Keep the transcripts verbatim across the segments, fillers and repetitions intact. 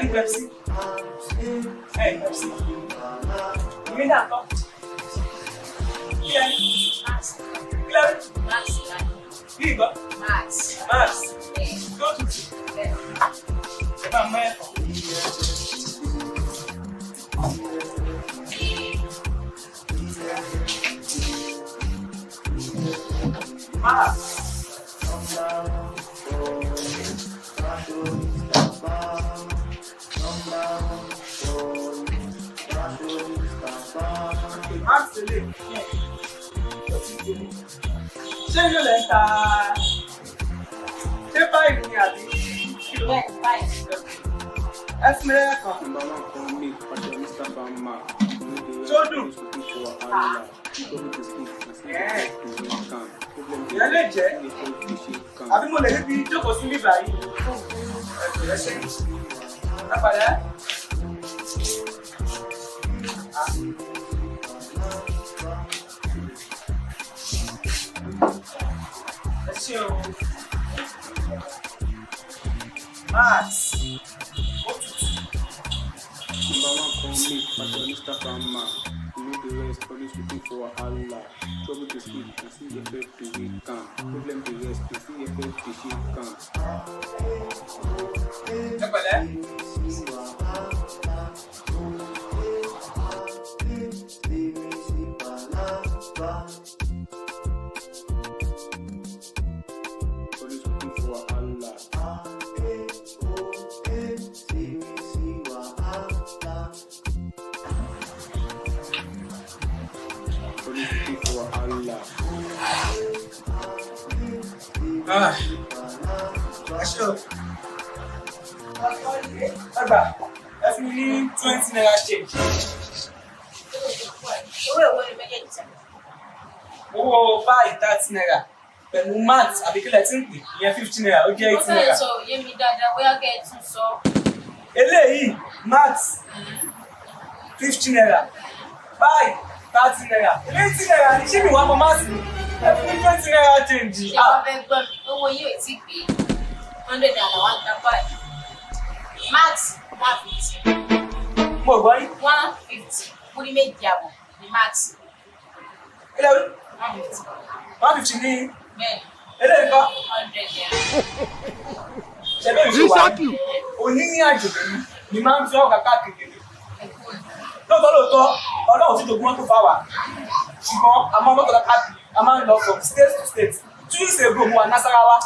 ní Pepsi. Ẹ Pepsi. Ìwé náà kọ́. Kílẹ̀ kílẹ̀ bí ìgbọ́. Max. Max. Tó tutù. Ẹ máa mọ ẹ̀fọ́. Max. Ṣé yóò lè ta ṣé báyìí ni àbí kí ló ń báyìí? Ẹ fún mi lẹ́ẹ̀kan. Tó dùn. Ìyẹn lè jẹ́ àbí mo lè rí bí jókòó sí níbà yìí. Ẹ ṣe é padà. Max. Number one for me, fashionista farmer. You know the rest, always looking for Allah. Trouble to sleep, you see the bed to wake calm. Problem to rest, you see the bed to shake calm. Ah, sure. Agba, ẹ fún mi ní twenty naira change. Owó èwo ni méjèèjì sẹ́? Owó báyìí thirty naira pẹ̀lú mat àbí kílẹ̀ tí ń pè ìyẹn fifty naira ó jẹ́ eighty naira. Ó fẹ́ sọ òye mi dáadáa bóyá kẹ́ ẹ tún sọ. Eléyìí mat fifty naira báyìí thirty naira eighty naira ní ṣé mi wá mọ mat mi? Ẹ fún mi twenty naira change. Ṣé wọ́n fẹ́ gbọ́ mi? Owó yìí ò tí gbé hundred naira one ta five. Max one fifty. Mo gbọ́ yín. One fifty. Múrí méjì àbọ̀ ní Max. Ilé wí. One fifty. One fifty ní. Bẹ́ẹ̀ni. Eléyìí kọ́. Hundred naira. Ṣé bẹ́ẹ̀ ni wà ní? Òní ní àjò ni máa ń fi ọ̀gá káàkiri. Lóòótọ́ lóòótọ́ Ọlọ́run ti dògún mọ́tò fáwà. Ṣùgbọ́n a máa mọ́tò káàkiri. A máa ń lọ from state to state. Two weeks ago mo wà Nasarawa.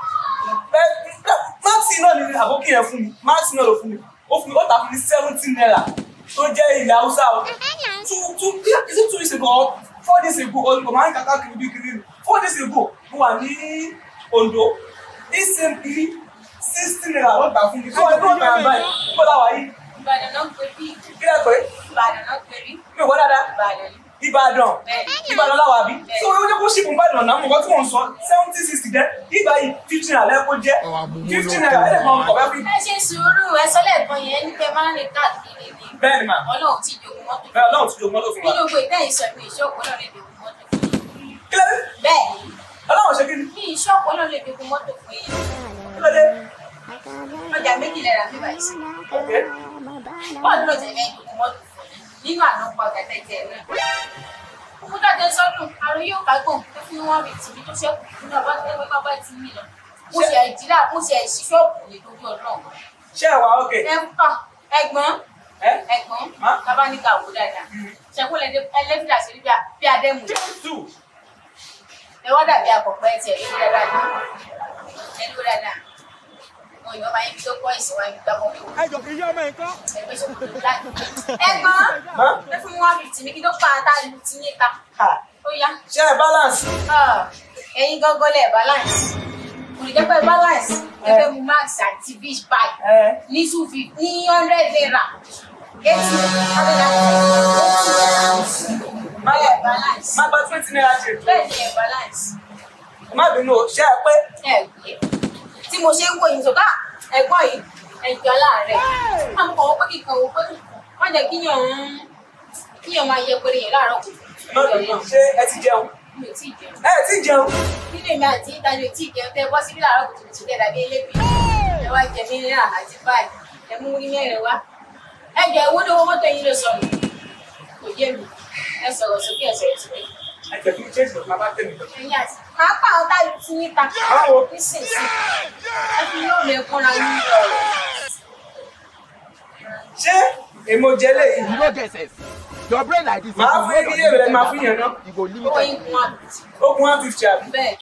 Máàsì náà ni àbókí yẹn fún mi. Máàsì náà ló fún mi. Ó fún mi ó tà fún mi seventeen naira. Tó jẹ́ ilẹ̀ Haúsá o. Two two is it two weeks ago or four days ago? Olùkọ́ máa ń kàkà kiri bí kiri. Four days ago mo wà ní Ondo. This same kiri sixteen naira ló tà fún mi. Tó ẹgbẹ́ ọ̀tá yẹn báyìí. Kó láwa yìí. Ìbàdàn náà pé bí. Kí lẹ pé? Ìbàdàn náà pé bí. Mi ò wọ́n dáadáa. Ìbàdàn ni. Ìbàdàn Ìbàdàn láwa bí so ó jẹ́ kó ṣìkún Ìbàdàn náà mo kọ́ tí wọ́n sọ seventy sixty jẹ́ ìgbà yìí fifteen naira lẹ́kọ́ jẹ́ fifteen naira ẹ̀ máa ń kọ̀ bẹ́ẹ̀ fi. Ẹ ṣe sùúrù ẹ sọ lẹ́ẹ̀kan yẹn ní pé máa ń rìn káàkiri ni. Bẹ́ẹ̀ni mà. Ọlọ́run ti jogún mọ́tò. Bẹ́ẹ̀ Ọlọ́run ti jogún mọ́tò fún wa. Nínú gbogbo ìtẹ́ ìsọ̀rọ̀ ìṣọ́pọ̀ náà lè jogún mọ́tò fún yín. Kílẹ̀ Bẹ́ẹ̀ Ọlọ́run ṣe kí ni? ní ìṣọ́pọ̀ náà lè jogún mọ́tò fún yín. Kílẹ̀ dé? Ọjà méjì lẹ́ra mi báyìí sí. Bọ́ọ̀lù ló tẹ̀lé jogún mọ́tò fún yín nínú àná pa ọ̀gá tẹ̀tẹ̀ rẹ̀. Kúdàdé sọ́dún, àrùn yóò kágùn tó fi wọ́n rí tìbí tó ṣẹ́kù nínú ọba tẹ́wẹ́ bábá ti mí lọ. Mo ṣe àìjíríà, mo ṣe àìsí ṣọ́ọ̀bù lè lórí Ọlọ́run. Ṣé ẹ wà ókè? Ẹ ń pa ẹ̀gbọ́n ẹ̀gbọ́n bàbá ní ká wò dáadáa. Ṣẹ̀kún ẹlẹ́fìlà sí bí Adémù. Ẹ wá dàbí àkọ́pẹ́ tiẹ̀ lórí dáadáa ní ẹ lórí dáadáa. Mo yàn máa ń fi tó kọ́ ìsìn wá ibi gbàgbọ́ mi. Ẹ jọ kì í yọ ọmọ nǹkan. Ẹgbẹ́ ṣòkòtò láti. Ẹ̀gbọ́n ẹ fún mi one fifty mi kí ló pa ata ìlú tí yín ta. Ó yá. Ṣé ẹ balance? Ẹ̀yin gángan lẹ̀ balance. Kò lè jẹ́ pé balance. Ẹ fẹ́ mu Max àti Beach Pie. Ní two fifty ní hundred naira. Eighty hundred naira. Má yẹ balance. Má gba twenty naira ṣe. Bẹ́ẹ̀ ni ẹ̀ balance. Má bínú o, ṣé ẹ pé? Ẹ gbé. Tí mo ṣe ń wo ìṣòká ẹ̀gbọ́n yìí ẹ̀jọ̀ láàárẹ̀. Àwọn kan wọ́n pé kíkan wọ́n pé wọ́n jẹ́ kíyàn kíyàn máa yẹ péré yẹn láàárọ̀ kù. Má bínú, ṣé ẹ ti jẹun? Mi ò tí ì jẹun. Ẹ ti jẹun? Nínú èmi àti ìta ni ò tí ì jẹun tẹ́ bọ́ síbí láàárọ̀ kùtùkùtù tẹ́ dàbí elébì. Ẹ wá jẹ mí ní àhàtì báyìí. ẹ mú ní mẹ́rin wá ẹ jẹ́ owó ní owó mọ́tò yín ló sọnù kò yé mi ẹ sọ̀rọ̀ sókè ẹ sọ̀rọ̀ sókè. ẹ jẹ́ kí n change the mama tell me. ẹ̀yin àti máa pa àwọn táyì tí yín ta nísinsìnyí ẹ fi yóò lè kúnra yín lọ. ṣé èmo jẹ léyìí. You no get sense. Your brain like this. Màá fún iye rẹ̀ máa fún yẹn náà. You go limit owó it. yín kún one fifty. Ó kún one fifty àbí. bẹ́ẹ̀